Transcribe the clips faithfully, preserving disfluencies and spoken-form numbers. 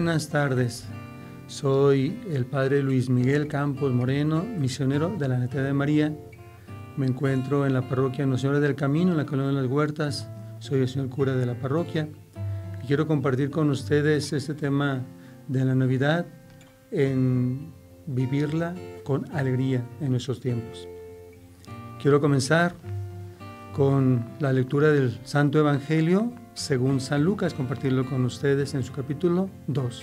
buenas tardes. Soy el Padre Luis Miguel Campos Moreno, misionero de la Natividad de María. Me encuentro en la parroquia Nuestra Señora del Camino, en la Colonia de las Huertas. Soy el señor cura de la parroquia y quiero compartir con ustedes este tema de la Navidad en vivirla con alegría en nuestros tiempos. Quiero comenzar con la lectura del Santo Evangelio según San Lucas, compartirlo con ustedes en su capítulo dos.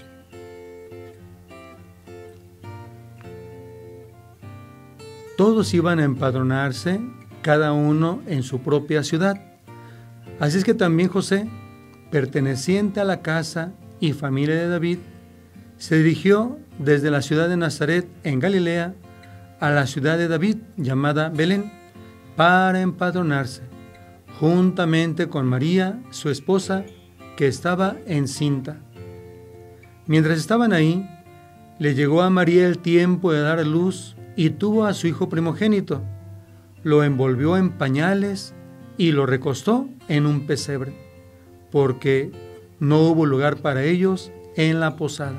Todos iban a empadronarse, cada uno en su propia ciudad. Así es que también José, perteneciente a la casa y familia de David, se dirigió desde la ciudad de Nazaret, en Galilea, a la ciudad de David, llamada Belén, para empadronarse, juntamente con María, su esposa, que estaba encinta. Mientras estaban ahí, le llegó a María el tiempo de dar a luz y tuvo a su hijo primogénito. Lo envolvió en pañales y lo recostó en un pesebre, porque no hubo lugar para ellos en la posada.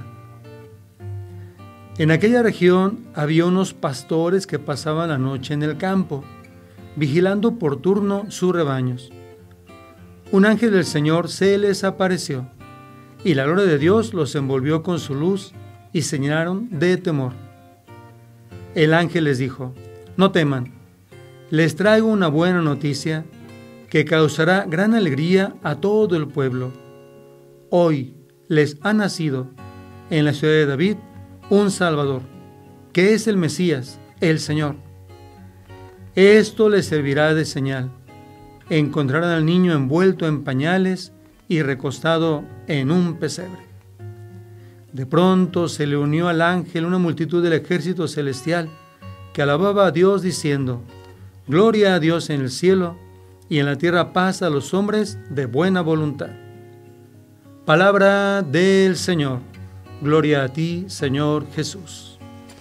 En aquella región había unos pastores que pasaban la noche en el campo, vigilando por turno sus rebaños. Un ángel del Señor se les apareció, y la gloria de Dios los envolvió con su luz y se llenaron de temor. El ángel les dijo: no teman, les traigo una buena noticia que causará gran alegría a todo el pueblo. Hoy les ha nacido en la ciudad de David un Salvador, que es el Mesías, el Señor. Esto les servirá de señal. Encontrarán al niño envuelto en pañales y recostado en un pesebre. De pronto se le unió al ángel una multitud del ejército celestial que alababa a Dios diciendo: gloria a Dios en el cielo y en la tierra paz a los hombres de buena voluntad. Palabra del Señor. Gloria a ti, Señor Jesús.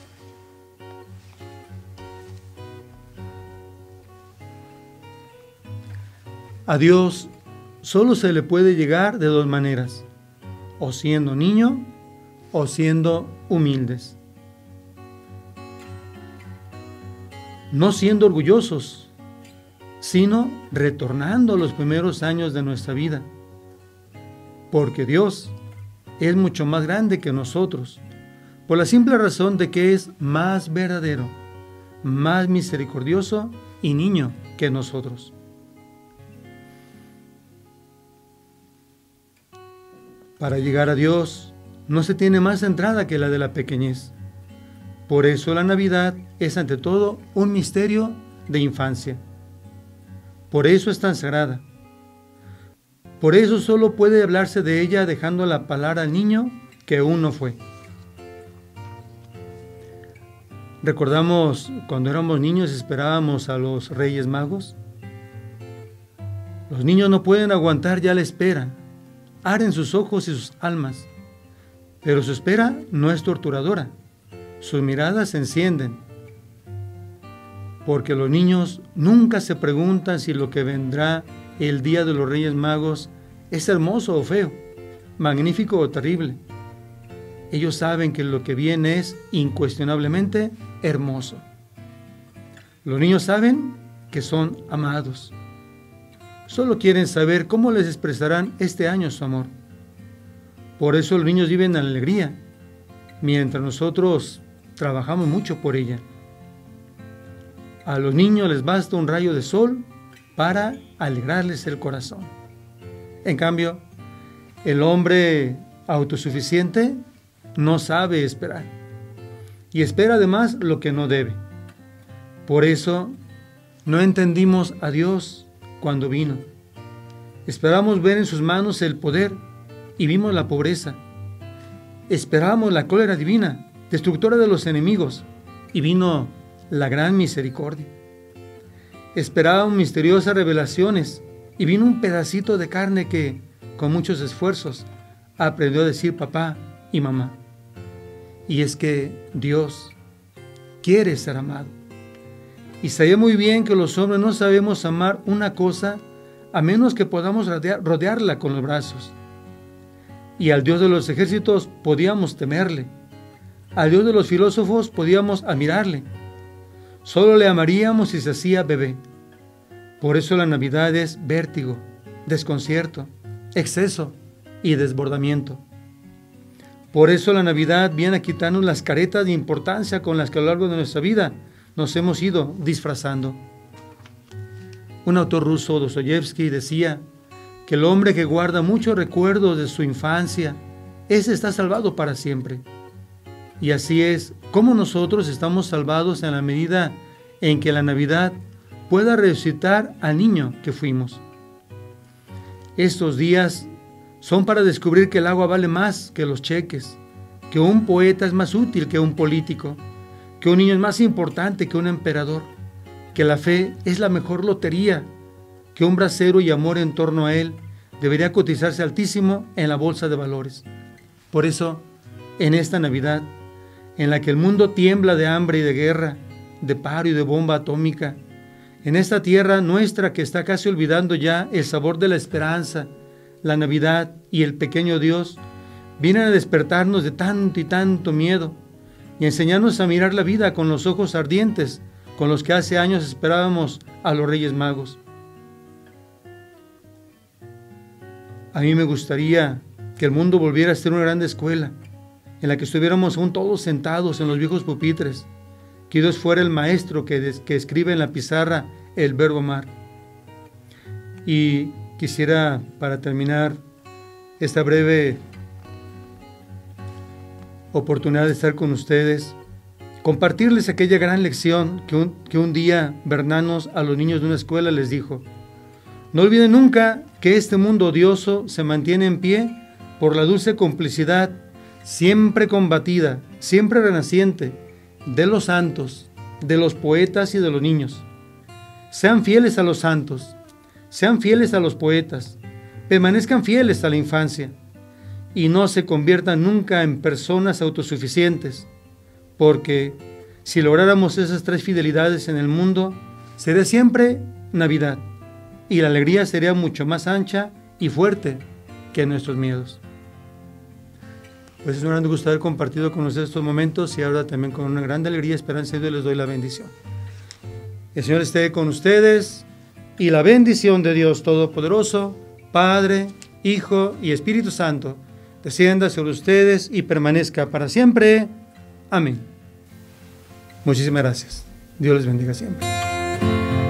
A Dios solo se le puede llegar de dos maneras: o siendo niño o siendo humildes. No siendo orgullosos, sino retornando a los primeros años de nuestra vida. Porque Dios es mucho más grande que nosotros, por la simple razón de que es más verdadero, más misericordioso y niño que nosotros. Para llegar a Dios no se tiene más entrada que la de la pequeñez. Por eso la Navidad es ante todo un misterio de infancia. Por eso es tan sagrada. Por eso solo puede hablarse de ella dejando la palabra al niño que aún no fue. ¿Recordamos cuando éramos niños esperábamos a los Reyes Magos? Los niños no pueden aguantar ya la espera. Arden sus ojos y sus almas. Pero su espera no es torturadora. Sus miradas se encienden. Porque los niños nunca se preguntan si lo que vendrá el día de los Reyes Magos es hermoso o feo, magnífico o terrible. Ellos saben que lo que viene es incuestionablemente hermoso. Los niños saben que son amados. Solo quieren saber cómo les expresarán este año su amor. Por eso los niños viven en alegría, mientras nosotros trabajamos mucho por ella. A los niños les basta un rayo de sol para alegrarles el corazón. En cambio, el hombre autosuficiente no sabe esperar y espera además lo que no debe. Por eso no entendimos a Dios cuando vino. Esperamos ver en sus manos el poder y vimos la pobreza. Esperábamos la cólera divina, destructora de los enemigos, y vino la gran misericordia. Esperábamos misteriosas revelaciones y vino un pedacito de carne que, con muchos esfuerzos, aprendió a decir papá y mamá. Y es que Dios quiere ser amado. Y sabía muy bien que los hombres no sabemos amar una cosa a menos que podamos rodear, rodearla con los brazos. y al Dios de los ejércitos podíamos temerle. Al Dios de los filósofos podíamos admirarle. Solo le amaríamos si se hacía bebé. Por eso la Navidad es vértigo, desconcierto, exceso y desbordamiento. Por eso la Navidad viene a quitarnos las caretas de importancia con las que a lo largo de nuestra vida nos hemos ido disfrazando. Un autor ruso, Dostoyevsky, decía que el hombre que guarda muchos recuerdos de su infancia, ese está salvado para siempre. Y así es como nosotros estamos salvados en la medida en que la Navidad pueda resucitar al niño que fuimos. Estos días son para descubrir que el agua vale más que los cheques, que un poeta es más útil que un político, que un niño es más importante que un emperador, que la fe es la mejor lotería, que un brasero y amor en torno a él debería cotizarse altísimo en la bolsa de valores. Por eso, en esta Navidad, en la que el mundo tiembla de hambre y de guerra, de paro y de bomba atómica, en esta tierra nuestra que está casi olvidando ya el sabor de la esperanza, la Navidad y el pequeño Dios, vienen a despertarnos de tanto y tanto miedo y enseñarnos a mirar la vida con los ojos ardientes con los que hace años esperábamos a los Reyes Magos. A mí me gustaría que el mundo volviera a ser una gran escuela, en la que estuviéramos aún todos sentados en los viejos pupitres, que Dios fuera el maestro que, des, que escribe en la pizarra el verbo amar. Y quisiera, para terminar esta breve oportunidad de estar con ustedes, compartirles aquella gran lección que un, que un día Bernanos a los niños de una escuela les dijo: no olviden nunca que este mundo odioso se mantiene en pie por la dulce complicidad, siempre combatida, siempre renaciente, de los santos, de los poetas y de los niños. Sean fieles a los santos, sean fieles a los poetas, permanezcan fieles a la infancia y no se conviertan nunca en personas autosuficientes, porque si lográramos esas tres fidelidades en el mundo, sería siempre Navidad y la alegría sería mucho más ancha y fuerte que nuestros miedos. Pues es un gran gusto haber compartido con ustedes estos momentos y ahora también con una gran alegría, esperanza y Dios les doy la bendición. El Señor esté con ustedes y la bendición de Dios Todopoderoso, Padre, Hijo y Espíritu Santo, descienda sobre ustedes y permanezca para siempre. Amén. Muchísimas gracias. Dios les bendiga siempre.